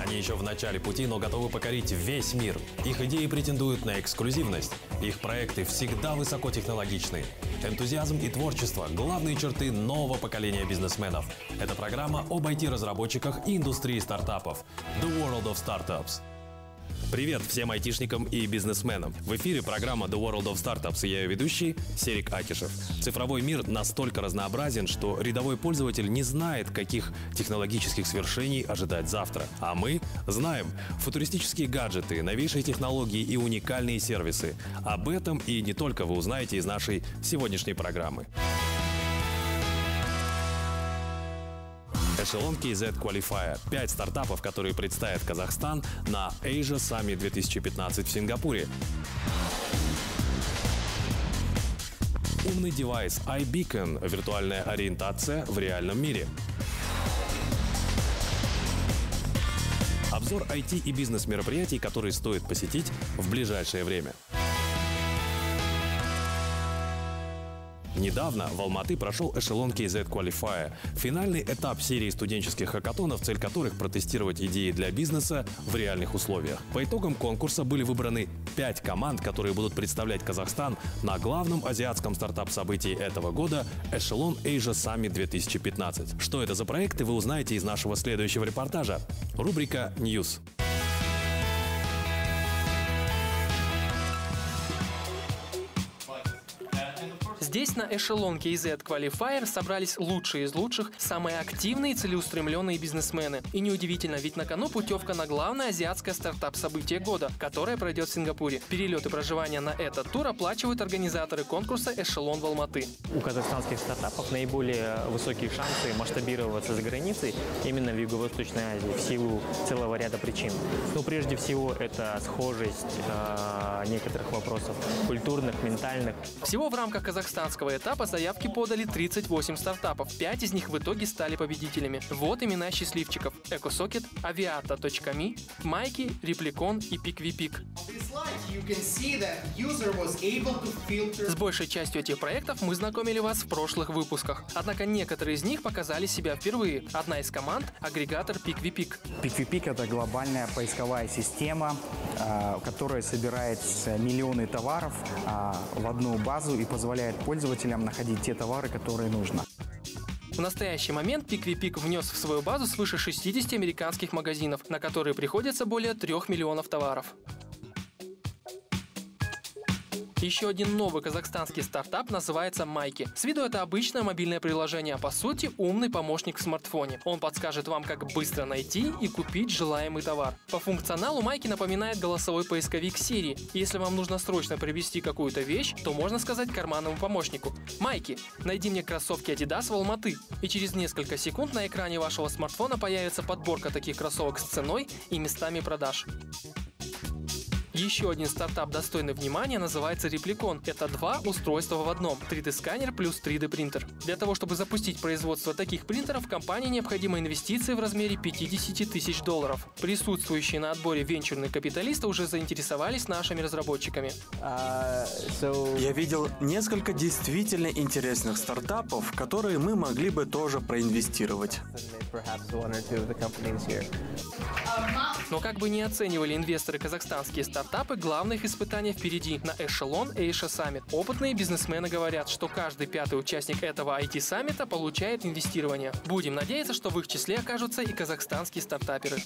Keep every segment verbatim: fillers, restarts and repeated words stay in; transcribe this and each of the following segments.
Они еще в начале пути, но готовы покорить весь мир. Их идеи претендуют на эксклюзивность. Их проекты всегда высокотехнологичны. Энтузиазм и творчество – главные черты нового поколения бизнесменов. Это программа об ай ти-разработчиках и индустрии стартапов. The World of Startups. Привет всем айтишникам и бизнесменам. В эфире программа The World of Startups и я ее ведущий Серик Акишев. Цифровой мир настолько разнообразен, что рядовой пользователь не знает, каких технологических свершений ожидать завтра. А мы знаем. Футуристические гаджеты, новейшие технологии и уникальные сервисы. Об этом и не только вы узнаете из нашей сегодняшней программы. Эшелон кей зет Qualifier – пять стартапов, которые представят Казахстан на Asia Summit две тысячи пятнадцать в Сингапуре. Умный девайс iBeacon – виртуальная ориентация в реальном мире. Обзор ай ти и бизнес-мероприятий, которые стоит посетить в ближайшее время. Недавно в Алматы прошел Эшелон кей зет Qualifier – финальный этап серии студенческих хакатонов, цель которых – протестировать идеи для бизнеса в реальных условиях. По итогам конкурса были выбраны пять команд, которые будут представлять Казахстан на главном азиатском стартап-событии этого года – Эшелон Asia Summit две тысячи пятнадцать. Что это за проекты, вы узнаете из нашего следующего репортажа. Рубрика «Ньюс». Здесь на Эшелон кей зет Qualifier собрались лучшие из лучших, самые активные и целеустремленные бизнесмены. И неудивительно, ведь на кону путевка на главное азиатское стартап-событие года, которое пройдет в Сингапуре. Перелет и проживание на этот тур оплачивают организаторы конкурса «Эшелон» в Алматы. У казахстанских стартапов наиболее высокие шансы масштабироваться за границей именно в Юго-Восточной Азии в силу целого ряда причин. Ну, прежде всего, это схожесть э, некоторых вопросов культурных, ментальных. Всего в рамках Казахстана этапа заявки подали тридцать восемь стартапов. Пять из них в итоге стали победителями. Вот имена счастливчиков: Экосокет, Авиата точка ми, Майки, Репликон и Пиквипик. С большей частью этих проектов мы знакомили вас в прошлых выпусках. Однако некоторые из них показали себя впервые. Одна из команд – агрегатор Пиквипик. Пиквипик – это глобальная поисковая система, которая собирает миллионы товаров в одну базу и позволяет пользователям находить те товары, которые нужно. В настоящий момент Пиквипик внес в свою базу свыше шестидесяти американских магазинов, на которые приходится более трех миллионов товаров. Еще один новый казахстанский стартап называется Майки. С виду это обычное мобильное приложение, а по сути умный помощник в смартфоне. Он подскажет вам, как быстро найти и купить желаемый товар. По функционалу Майки напоминает голосовой поисковик Siri. Если вам нужно срочно приобрести какую-то вещь, то можно сказать карманному помощнику: «Майки, найди мне кроссовки Adidas в Алматы». И через несколько секунд на экране вашего смартфона появится подборка таких кроссовок с ценой и местами продаж. Еще один стартап, достойный внимания, называется Репликон. Это два устройства в одном – три дэ-сканер плюс три дэ-принтер. Для того, чтобы запустить производство таких принтеров, компании необходимы инвестиции в размере пятидесяти тысяч долларов. Присутствующие на отборе венчурные капиталисты уже заинтересовались нашими разработчиками. Uh, so... Я видел несколько действительно интересных стартапов, которые мы могли бы тоже проинвестировать. Но как бы ни оценивали инвесторы казахстанские стартапы, главное их испытание впереди на Эшелон Asia Summit. Опытные бизнесмены говорят, что каждый пятый участник этого ай ти-саммита получает инвестирование. Будем надеяться, что в их числе окажутся и казахстанские стартаперы.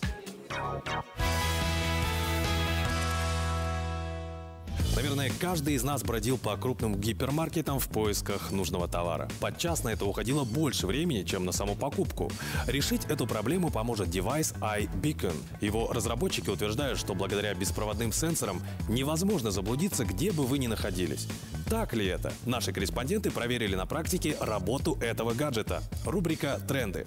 Наверное, каждый из нас бродил по крупным гипермаркетам в поисках нужного товара. Подчас на это уходило больше времени, чем на саму покупку. Решить эту проблему поможет девайс iBeacon. Его разработчики утверждают, что благодаря беспроводным сенсорам невозможно заблудиться, где бы вы ни находились. Так ли это? Наши корреспонденты проверили на практике работу этого гаджета. Рубрика «Тренды».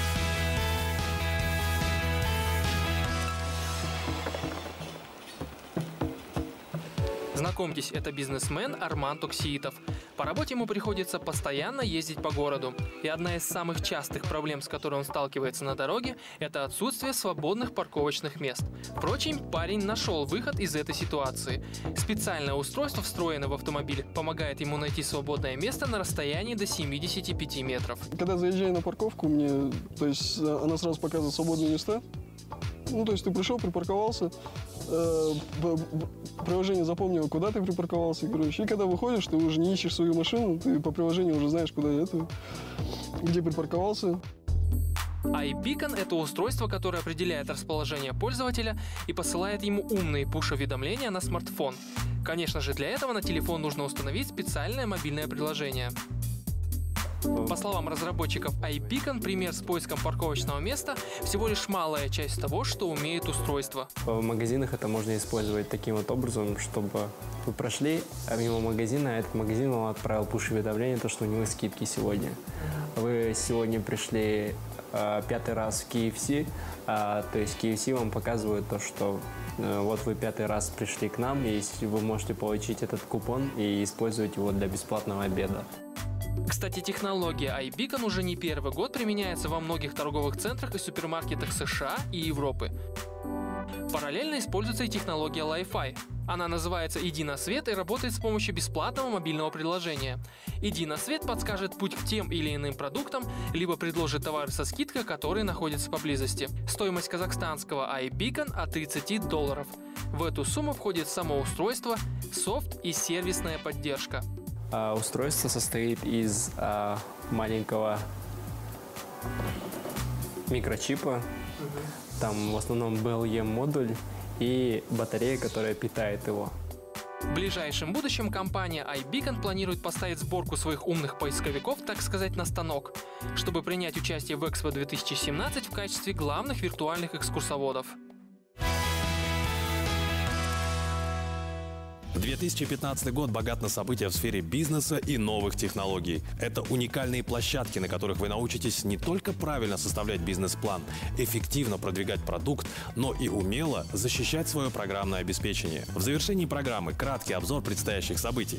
Знакомьтесь, это бизнесмен Арман Токсиитов. По работе ему приходится постоянно ездить по городу. И одна из самых частых проблем, с которой он сталкивается на дороге, это отсутствие свободных парковочных мест. Впрочем, парень нашел выход из этой ситуации. Специальное устройство, встроенное в автомобиль, помогает ему найти свободное место на расстоянии до семидесяти пяти метров. Когда заезжаю на парковку, мне, то есть она сразу показывает свободные места. Ну, то есть ты пришел, припарковался, э, приложение запомнило, куда ты припарковался, короче. И когда выходишь, ты уже не ищешь свою машину, ты по приложению уже знаешь, куда это, где припарковался. iBeacon — это устройство, которое определяет расположение пользователя и посылает ему умные пуш-уведомления на смартфон. Конечно же, для этого на телефон нужно установить специальное мобильное приложение. По словам разработчиков iBeacon, пример с поиском парковочного места всего лишь малая часть того, что умеет устройство. В магазинах это можно использовать таким вот образом, чтобы вы прошли мимо магазина, а этот магазин вам отправил пуш-уведомление, то, что у него скидки сегодня. Вы сегодня пришли э, пятый раз в кей эф си, э, то есть кей эф си вам показывает то, что э, вот вы пятый раз пришли к нам, и вы можете получить этот купон и использовать его для бесплатного обеда. Кстати, технология iBeacon уже не первый год применяется во многих торговых центрах и супермаркетах США и Европы. Параллельно используется и технология Li-Fi. Она называется «Иди на свет» и работает с помощью бесплатного мобильного приложения. «Иди на свет» подскажет путь к тем или иным продуктам, либо предложит товары со скидкой, которые находятся поблизости. Стоимость казахстанского iBeacon от тридцати долларов. В эту сумму входит само устройство, софт и сервисная поддержка. Устройство состоит из а, маленького микрочипа, uh-huh. Там в основном би эл и эм-модуль и батарея, которая питает его. В ближайшем будущем компания iBeacon планирует поставить сборку своих умных поисковиков, так сказать, на станок, чтобы принять участие в Экспо две тысячи семнадцать в качестве главных виртуальных экскурсоводов. две тысячи пятнадцатый год богат на события в сфере бизнеса и новых технологий. Это уникальные площадки, на которых вы научитесь не только правильно составлять бизнес-план, эффективно продвигать продукт, но и умело защищать свое программное обеспечение. В завершении программы краткий обзор предстоящих событий.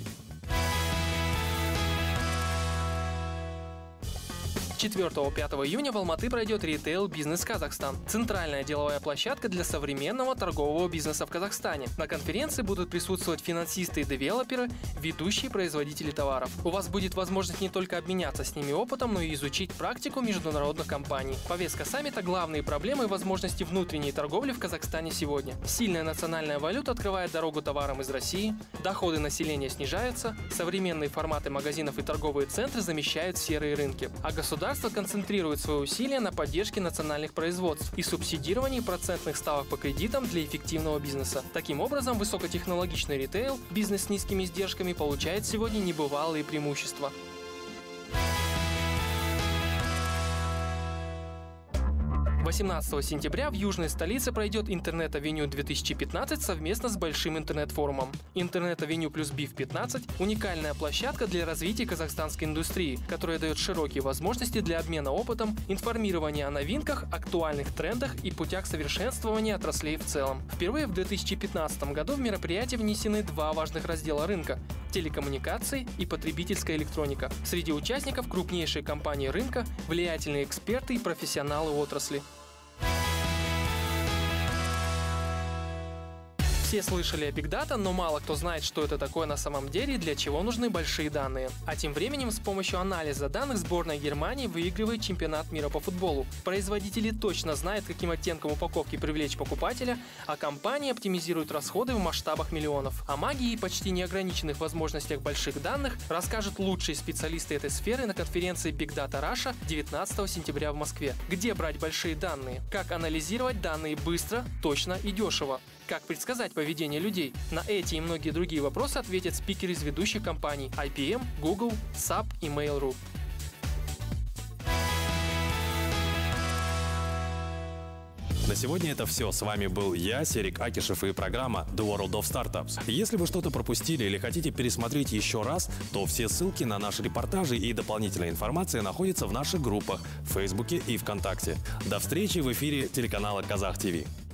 четвёртого-пятого июня в Алматы пройдет Retail Business Казахстан – центральная деловая площадка для современного торгового бизнеса в Казахстане. На конференции будут присутствовать финансисты и девелоперы, ведущие производители товаров. У вас будет возможность не только обменяться с ними опытом, но и изучить практику международных компаний. Повестка саммита – главные проблемы и возможности внутренней торговли в Казахстане сегодня. Сильная национальная валюта открывает дорогу товарам из России, доходы населения снижаются, современные форматы магазинов и торговые центры замещают серые рынки, а государство Государство концентрирует свои усилия на поддержке национальных производств и субсидировании процентных ставок по кредитам для эффективного бизнеса. Таким образом, высокотехнологичный ритейл, бизнес с низкими издержками, получает сегодня небывалые преимущества. восемнадцатого сентября в южной столице пройдет Интернет-авеню две тысячи пятнадцать совместно с большим интернет-форумом. Интернет-авеню плюс биф пятнадцать – уникальная площадка для развития казахстанской индустрии, которая дает широкие возможности для обмена опытом, информирования о новинках, актуальных трендах и путях совершенствования отраслей в целом. Впервые в две тысячи пятнадцатом году в мероприятие внесены два важных раздела рынка – телекоммуникации и потребительская электроника. Среди участников крупнейшие компании рынка, влиятельные эксперты и профессионалы отрасли. Все слышали о Big Data, но мало кто знает, что это такое на самом деле и для чего нужны большие данные. А тем временем с помощью анализа данных сборная Германии выигрывает чемпионат мира по футболу. Производители точно знают, каким оттенком упаковки привлечь покупателя, а компании оптимизируют расходы в масштабах миллионов. О магии и почти неограниченных возможностях больших данных расскажут лучшие специалисты этой сферы на конференции Big Data Russia девятнадцатого сентября в Москве. Где брать большие данные? Как анализировать данные быстро, точно и дешево? Как предсказать поведение людей? На эти и многие другие вопросы ответят спикеры из ведущих компаний ай би эм, Google, сап и Mail.ru. На сегодня это все. С вами был я, Серик Акишев, и программа The World of Startups. Если вы что-то пропустили или хотите пересмотреть еще раз, то все ссылки на наши репортажи и дополнительная информация находятся в наших группах в Фейсбуке и ВКонтакте. До встречи в эфире телеканала Казах ТВ.